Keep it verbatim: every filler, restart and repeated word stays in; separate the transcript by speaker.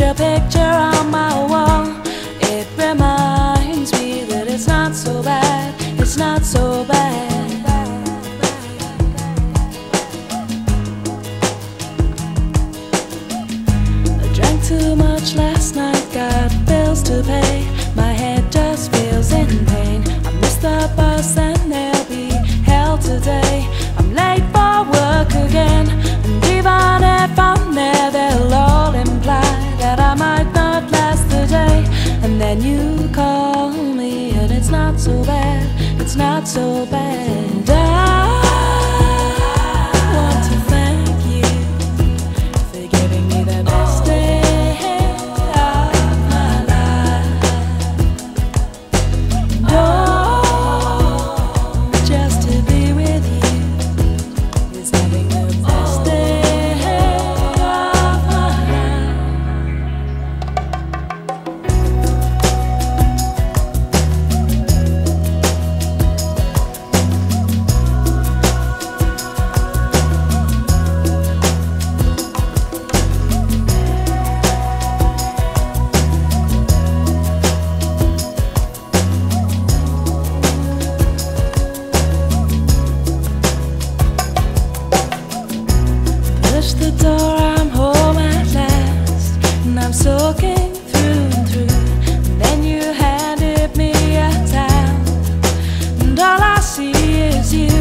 Speaker 1: a picture on my wall. It reminds me that it's not so bad, it's not so bad. I drank too much last night, got bills to pay. My head just feels in pain. I missed the bus and there'll be hell today. I'm late for work again, and even if I'm there, they'll all imply that I might not last the day. And then you call me and it's not so bad, it's not so bad. I want to thank you for giving me the best day of my life. Oh, just to be with you is having the best day of my life. Push the door, I'm home at last, and I'm soaking through and through. And then you handed me a towel, and all I see is you.